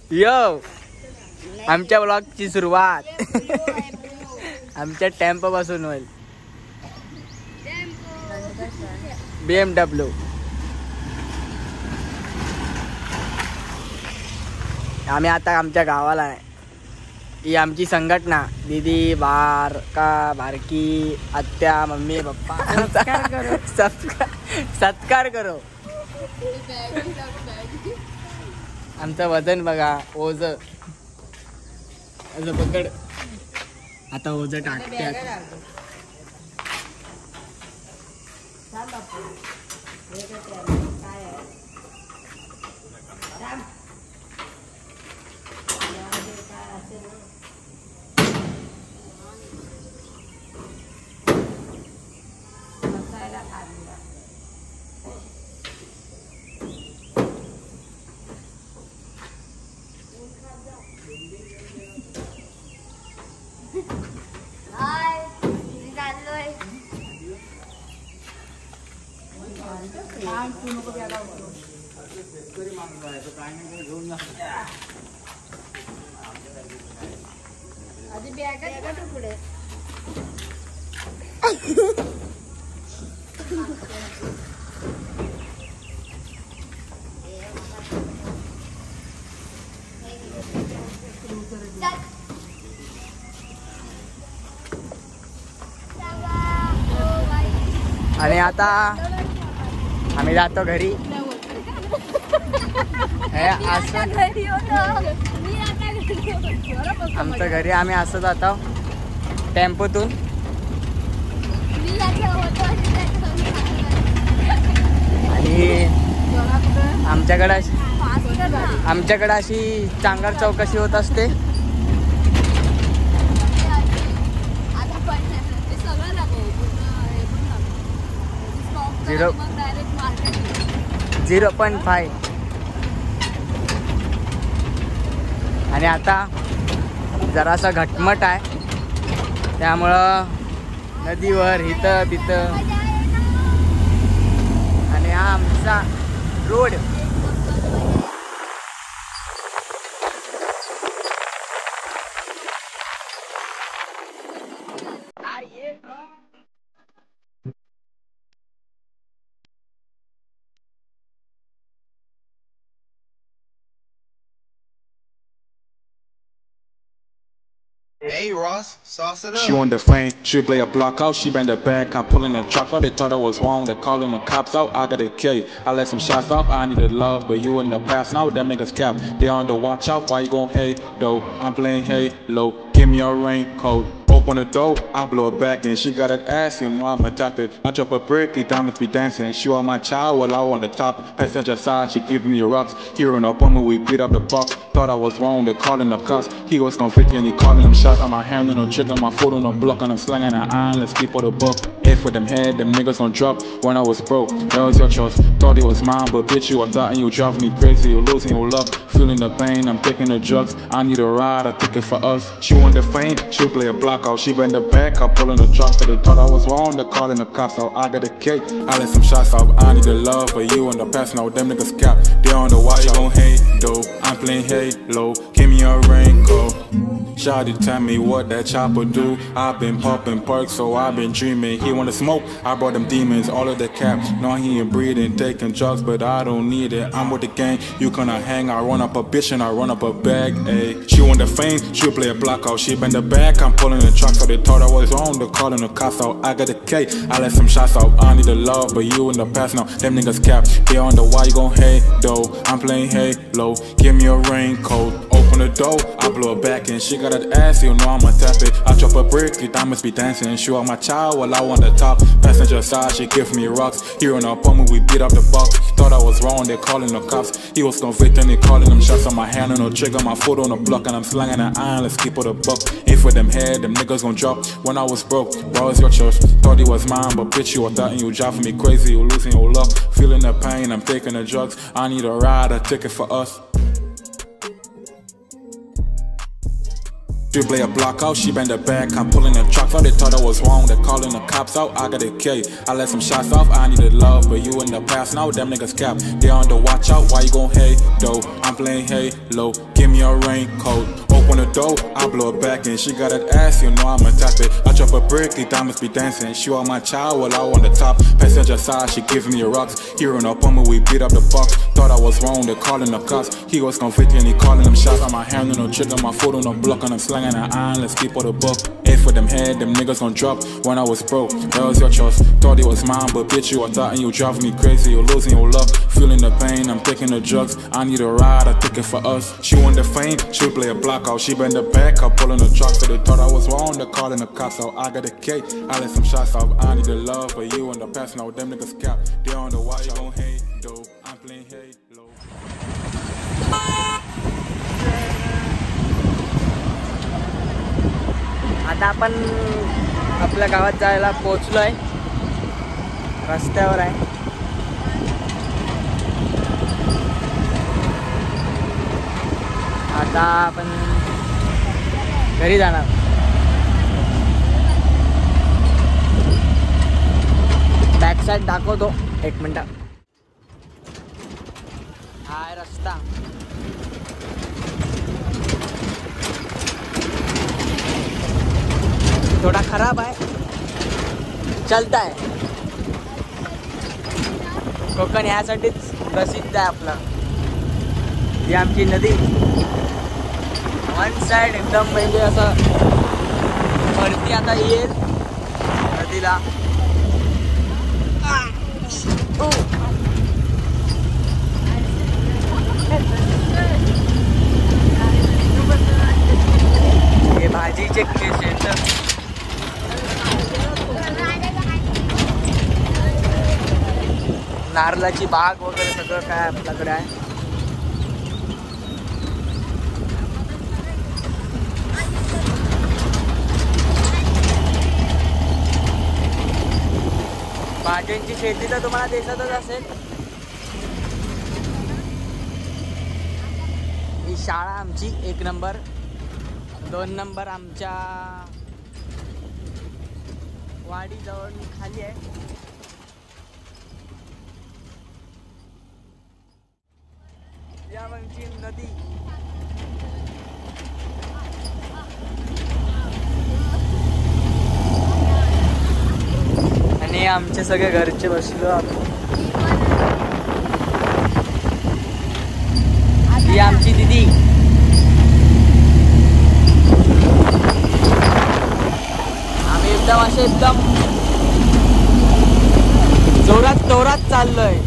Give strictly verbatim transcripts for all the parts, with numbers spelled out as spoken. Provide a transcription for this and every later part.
यो आमच्या ब्लॉगची सुरुवात आमच्या टेम्पो पासून होईल. बी एम डब्ल्यू आम्ही आता आमच्या गावाला आहे. ही आमची संघटना दीदी बारका बारकी आत्या मम्मी पप्पा सत्कार सत्कार करो. आमचं वजन बघा ओझ असं पकड. आता ओझ टाकते. आधी बॅग पुढे आणि आता आम्ही जातो घरी. आमचं घरी आम्ही असं जातो टेम्पोतून. आणि आमच्याकडे आमच्याकडे अशी चांगल चौकशी होत असते. Zero zero point five. आणि आता जरासा घटमट आहे त्यामुळं नदीवर इथं तिथं. आणि हा आमचा road. Hey Ross, sauce it up. She wanted the fame, she play a block out, she bang the back, I'm pulling the truck out. They thought I was wrong, they calling the cops out, I gotta kill you. I let some shots off, I needed love, but you in the past now, them niggas cap. They on the watch out, why you gon' hate, though? I'm playing Halo, give me a raincoat. Open the door, I blow it back, and she got that ass, you know I'm attracted. I drop a brick, the diamonds be dancing. She on my child, while I on the top. Passenger side, she giving me rocks. Hearing up on me, we beat up the box. Thought I was wrong, they calling the cops. He was gon' fifty and he calling them shots. On my hand, on no trigger, my foot on the block, and I'm slanging an iron, let's keep for the buck. If with them head, them niggas gon' drop. When I was broke, that was your choice. Thought it was mine, but bitch, you a thought and you driving me crazy. You losing your luck, feeling the pain, I'm taking the drugs. I need a ride, I take it for us. She want the fame, she play a block out. She bend the back, I pull in the truck, but they thought I was wrong, they calling the cops out. I got a cake, I let some shots off. I need the love, but you in the past now, them niggas cap. They on the watch, you gon' hate, though. I'm playing Halo, give me a raincoat. Shawty tell me what that chopper do. I've been popping perks, so I've been dreaming. He wanna smoke, I brought them demons, all of the cap. No, he ain't breathing, taking drugs, but I don't need it. I'm with the gang, you gonna hang. I run up a bitch and I run up a bag, ayy. She want the fame, she play a block out. She bend the back, I'm pulling the truck, so they thought I was wrong, they calling the cops out. I got a K, I let some shots out. I need the love, but you in the past now, them niggas cap. They on the why you gon' hate, though. I'm playing Halo, give me a raincoat. Open the door, I blow it back, and she got that ass, you know I'ma tap it. I drop a brick, the diamonds be dancing. She on my child while I on the top. Passenger side, she give me rocks. Hearing up on me, we beat up the box. Thought I was wrong, they calling the cops. He was convicted, they calling them shots on my hand on no trigger, my foot on the block, and I'm slanging an iron, let's keep it a buck. If with them head, them niggas gon' drop. When I was broke, bro, it's your choice. Thought it was mine, but bitch, you a thought and you driving me crazy, you losing your luck. Feeling the pain, I'm taking the drugs. I need a ride, a ticket for us. She play a block out, she bend the back, I'm pulling the truck out. They thought I was wrong, they calling the cops out. I gotta kill you. I let some shots off, I needed love, but you in the past now. Them niggas cap, they on the watch out. Why you gon' hate though? I'm playing Halo. Give me a raincoat. Open the door, I blow it back in. She got that ass, you know I'ma tap it. I drop a brick, these diamonds be dancing. She on my child, well I on the top. Passenger side, she giving me rocks. Hearing up on me, we beat up the box. Thought I was wrong, they calling the cops. He was convicted and he calling them shots. On my hand on no trigger, my foot on no block, and I'm slanging an iron. Let's keep all the buck. A for them head, them niggas gon' drop. When I was broke, that was your choice. Thought it was mine, but bitch, you a thought and you driving me crazy. You're losing your luck, feeling the pain. I'm taking the drugs. I need a ride, I take it for us. She want the fame, she play a block out. She bend the back, I'm pulling the truck. So they thought I was wrong, they calling the cops out. I got a cake, I let some shots off. I need the love, but you in the past now. Them niggas cap, they on the watch. You gon' hate though, I'm playing Halo. आता आपण आपल्या गावात जायला पोहोचलोय, रस्त्यावर आहे. आता आपण घरी जाणार. बॅक साईड दाखवतो एक मिनिट. हा आहे रस्ता. थोडा खराब आहे, चलता आहे. कोकण यासाठीच प्रसिद्ध आहे आपलं. ही आमची नदी. वन साइड एकदम म्हणजे असं वरती आता येईल नदीला. हे भाजीचे क्षेत्र. नारळाची बाग वगैरे सगळं काय आपल्याकडे आहे. भाज्यांची शेती तर तुम्हाला दिसतच असेल. ही शाळा आमची एक नंबर. दोन नंबर आमच्या वाडी जवळ खाली आहे. यावरची नदी. आणि आमचे सगळे घरचे बसलो. ही आमची दीदी. आम्ही एकदम असे एकदम जोरात जोरात चाललोय.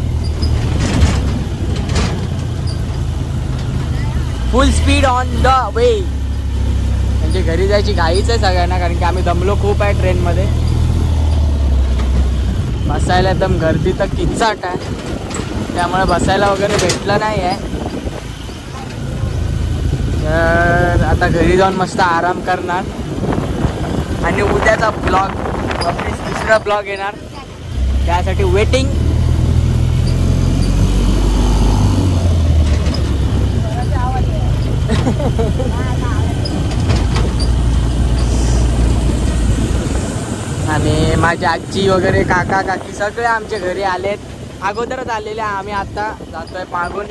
Full speed on the way. म्हणजे घरी जायची घाईच आहे सगळ्यांना, कारण की आम्ही दमलो खूप आहे ट्रेनमध्ये. बसायला एकदम गर्दी तर किचकट आहे, त्यामुळे बसायला वगैरे भेटलं नाही आहे. तर आता घरी जाऊन मस्त आराम करणार आणि उद्याचा ब्लॉग वापस दुसरा ब्लॉग येणार, त्यासाठी वेटिंग. आणि माझी आजी वगैरे काका काकी सगळे आमच्या घरी आलेत. अगोदरच आलेले. आम्ही आता जातोय मागून.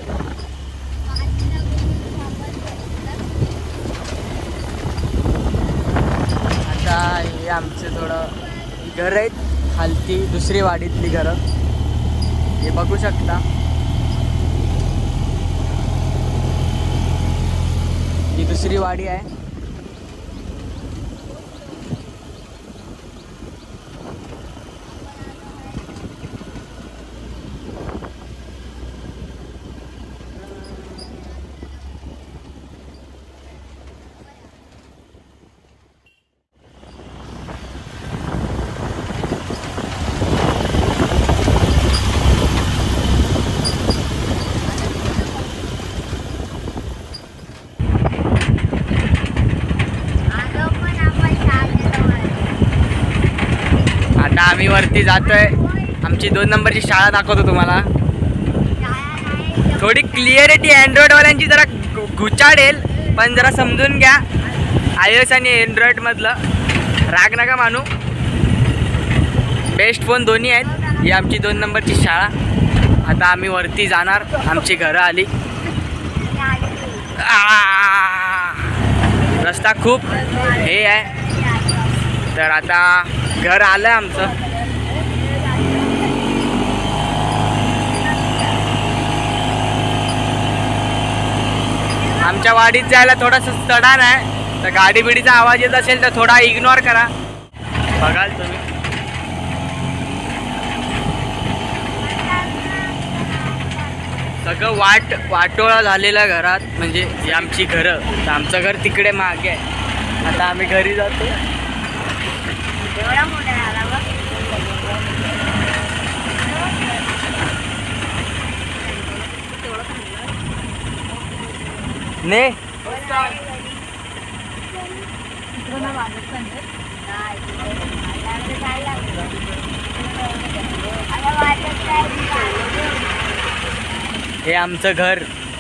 आता हे आमचे थोडं घर आहेत खालती, दुसरी वाडीतली घरं हे बघू शकता. ही दुसरी वाडी आहे. आम्ही वरती जातोय. आमची दोन नंबरची शाळा दाखवतो तुम्हाला. थोडी क्लिअरिटी अँड्रॉइड वाल्यांची जरा घुचाडेल, पण जरा समजून घ्या. आय एस आणि एंड्रॉइड मधलं राग नका मानू, बेस्ट फोन दोन्ही आहेत. ही आमची दोन नंबरची शाळा. आता आम्ही वरती जाणार, आमची घरं आली. आ, रस्ता खूप हे आहे, तर आता घर आलं आमचं. आमच्या वाडीत जायला थोडासा चढाण आहे, तर गाडी बिडीचा आवाज येत असेल तर थोडा इग्नोर करा. बघाल तुम्ही सगळं वाट वाटोळा झालेलं घरात, म्हणजे ही आमची घरं. तर आमचं घर तिकडे मागे आहे. आता आम्ही घरी जातो. एवढा मोठा आला बघ. ने हे आमचं घर.